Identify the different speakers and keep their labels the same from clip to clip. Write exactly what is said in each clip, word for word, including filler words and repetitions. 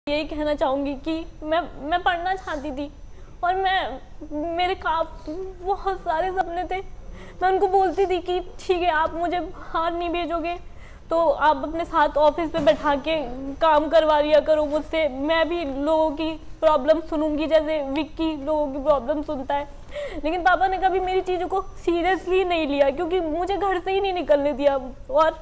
Speaker 1: यही कहना चाहूँगी कि मैं मैं पढ़ना चाहती थी और मैं मेरे काफ बहुत सारे सपने थे। मैं उनको बोलती थी कि ठीक है आप मुझे बाहर नहीं भेजोगे तो आप अपने साथ ऑफिस पे बैठा के काम करवा लिया करो मुझसे, मैं भी लोगों की प्रॉब्लम सुनूंगी जैसे विक्की लोगों की प्रॉब्लम सुनता है। लेकिन पापा ने कभी मेरी चीज़ों को सीरियसली नहीं लिया क्योंकि मुझे घर से ही नहीं निकलने दिया। और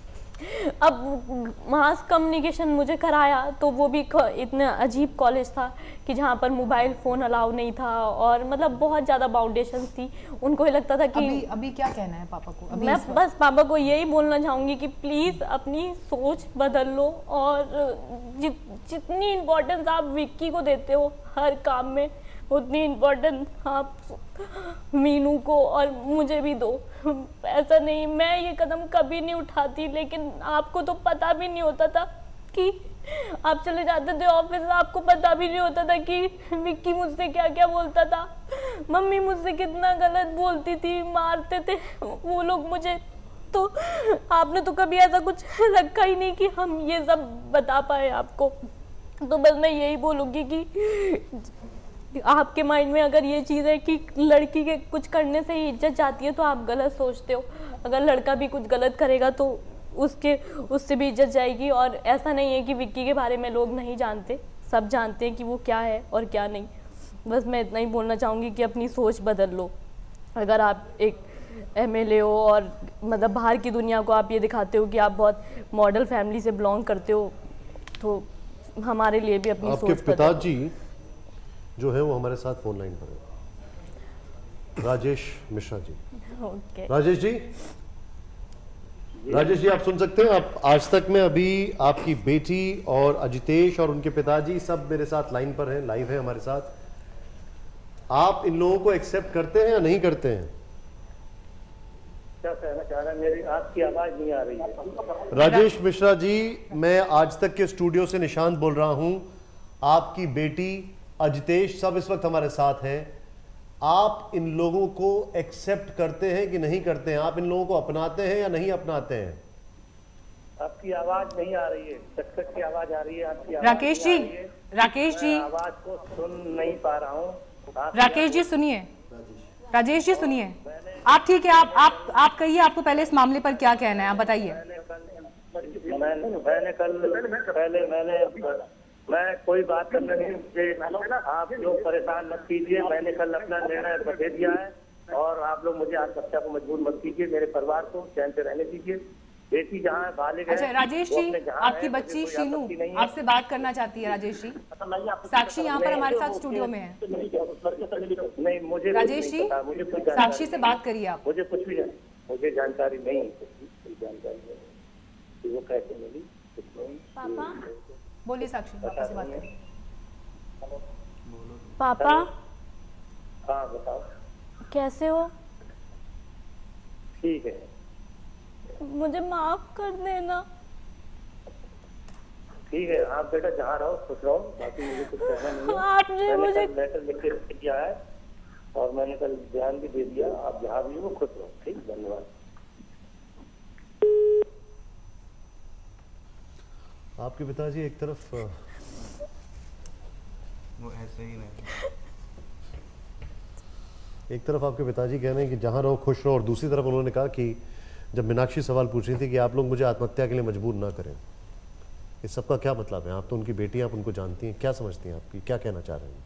Speaker 1: अब मास कम्युनिकेशन मुझे कराया तो वो भी इतना अजीब कॉलेज था कि जहाँ पर मोबाइल फ़ोन अलाउ नहीं था और मतलब बहुत ज़्यादा बाउंडेशंस थी। उनको ही लगता था कि
Speaker 2: अभी अभी क्या कहना है पापा को? अभी
Speaker 1: मैं बस पापा को यही बोलना चाहूँगी कि प्लीज़ अपनी सोच बदल लो और जि, जितनी इम्पोर्टेंस आप विक्की को देते हो हर काम में उतनी इम्पोर्टेंस आप मीनू को और मुझे भी दो। ऐसा नहीं मैं ये कदम कभी नहीं उठाती, लेकिन आपको तो पता भी नहीं होता था कि आप चले जाते थे ऑफिस, आपको पता भी नहीं होता था कि विक्की मुझसे क्या क्या बोलता था, मम्मी मुझसे कितना गलत बोलती थी, मारते थे वो लोग मुझे। तो आपने तो कभी ऐसा कुछ रखा ही नहीं कि हम ये सब बता पाए आपको। तो बस मैं यही बोलूँगी कि आपके माइंड में अगर ये चीज़ है कि लड़की के कुछ करने से ही इज्जत जाती है तो आप गलत सोचते हो। अगर लड़का भी कुछ गलत करेगा तो उसके उससे भी इज्जत जाएगी। और ऐसा नहीं है कि विक्की के बारे में लोग नहीं जानते, सब जानते हैं कि वो क्या है और क्या नहीं। बस मैं इतना ही बोलना चाहूँगी कि अपनी सोच बदल लो। अगर आप एक एम एल ए हो और मतलब बाहर की दुनिया को आप ये दिखाते हो कि आप बहुत मॉडल फैमिली से बिलोंग करते हो तो हमारे लिए भी अपनी सोच
Speaker 3: आपके पिताजी जो है वो हमारे साथ फोन लाइन पर है, राजेश मिश्रा जी।
Speaker 1: ओके
Speaker 3: राजेश जी, राजेश जी आप सुन सकते हैं? आप आज तक में अभी आपकी बेटी और अजितेश और उनके पिताजी सब मेरे साथ लाइन पर हैं, लाइव है हमारे साथ। आप इन लोगों को एक्सेप्ट करते हैं या नहीं करते हैं?
Speaker 4: क्या कहना चाह रहा है? मेरी आपकी आवाज नहीं आ रही है।
Speaker 3: राजेश मिश्रा जी, मैं आज तक के स्टूडियो से निशांत बोल रहा हूं। आपकी बेटी अजितेश सब इस वक्त हमारे साथ हैं। आप इन लोगों को एक्सेप्ट करते हैं कि नहीं करते हैं? आप इन लोगों को अपनाते हैं या नहीं अपनाते हैं?
Speaker 4: आपकी आवाज नहीं आ रही है, चटखट की आवाज आ रही है आपकी।
Speaker 2: राकेश जी, राकेश जी,
Speaker 4: आवाज को सुन नहीं पा रहा हूँ।
Speaker 2: राकेश जी सुनिए, राजेश जी सुनिए, आप ठीक है? आप आप आप कहिए, आपको पहले इस मामले पर क्या कहना है, आप बताइए।
Speaker 4: मैंने मैंने कल पहले मैंने मैं कोई बात करना नहीं, मुझे आप लोग परेशान मत कीजिए। मैंने कल अपना निर्णय दे दिया है और आप लोग मुझे आत्महत्या को मजबूर मत कीजिए। मेरे परिवार को चैन से रहने दीजिए। बेटी जहाँ बालिग है।
Speaker 2: अच्छा राजेश जी, आपकी बच्ची शीनू आपसे बात करना चाहती है। राजेश जी, साक्षी यहाँ पर हमारे साथ स्टूडियो में है।
Speaker 4: नहीं मुझे
Speaker 2: राजेश जी, साक्षी से बात करिए आप।
Speaker 4: मुझे कुछ भी मुझे जानकारी नहीं, जानकारी नहीं वो कैसे मिली।
Speaker 1: पापा
Speaker 2: बोलिए साक्षी, पापा से बात करिए।
Speaker 1: पापा
Speaker 4: हाँ बताओ,
Speaker 1: कैसे हो?
Speaker 4: ठीक है,
Speaker 1: मुझे माफ कर देना।
Speaker 4: ठीक है आप बेटा जहाँ रहो खुश रहो, बाकी मुझे कुछ कहना नहीं है।
Speaker 1: आपने मुझे
Speaker 4: लेटर लिख के दिया है और मैंने कल ध्यान भी दे दिया। आप जहाँ भी हो खुश रहो। ठीक, धन्यवाद।
Speaker 3: आपके पिताजी एक तरफ
Speaker 5: वो ऐसे ही नहीं,
Speaker 3: एक तरफ आपके पिताजी कह रहे हैं कि जहाँ रहो खुश रहो, और दूसरी तरफ उन्होंने कहा कि जब मीनाक्षी सवाल पूछ रही थी कि आप लोग मुझे आत्महत्या के लिए मजबूर ना करें। इस सब का क्या मतलब है? आप तो उनकी बेटी, आप उनको जानती हैं, क्या समझती हैं? आपकी क्या कहना चाह रहे हैं?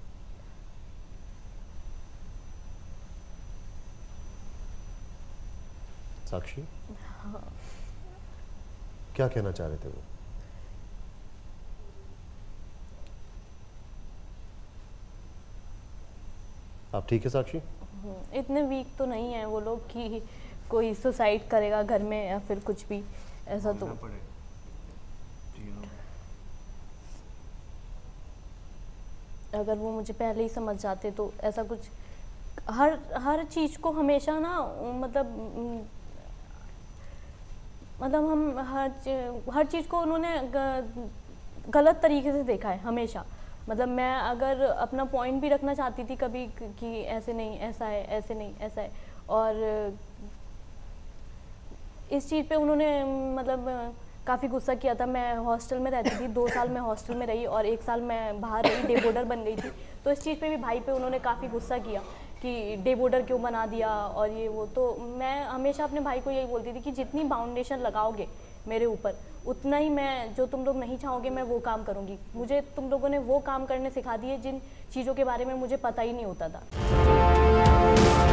Speaker 3: साक्षी, क्या कहना चाह रहे थे वो? आप ठीक है साक्षी?
Speaker 1: इतने वीक तो नहीं है वो लोग कि कोई सुसाइड करेगा घर में या फिर कुछ भी ऐसा। तो अगर वो मुझे पहले ही समझ जाते तो ऐसा कुछ, हर हर चीज़ को हमेशा ना मतलब मतलब हम हर हर चीज़ को उन्होंने गलत तरीके से देखा है हमेशा। मतलब मैं अगर अपना पॉइंट भी रखना चाहती थी कभी कि ऐसे नहीं ऐसा है, ऐसे नहीं ऐसा है, और इस चीज़ पे उन्होंने मतलब काफ़ी गुस्सा किया था। मैं हॉस्टल में रहती थी, दो साल मैं हॉस्टल में रही और एक साल मैं बाहर रही, डे बोर्डर बन गई थी। तो इस चीज़ पे भी भाई पे उन्होंने काफ़ी गुस्सा किया कि डे बोर्डर क्यों बना दिया और ये वो। तो मैं हमेशा अपने भाई को यही बोलती थी कि जितनी बाउंडेशन लगाओगे मेरे ऊपर, उतना ही मैं, जो तुम लोग नहीं चाहोगे मैं वो काम करूँगी। मुझे तुम लोगों ने वो काम करने सिखा दिए जिन चीज़ों के बारे में मुझे पता ही नहीं होता था।